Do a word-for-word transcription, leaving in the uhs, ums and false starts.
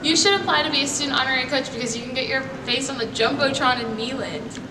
You should apply to be a student honorary coach because you can get your face on the Jumbotron in Neyland.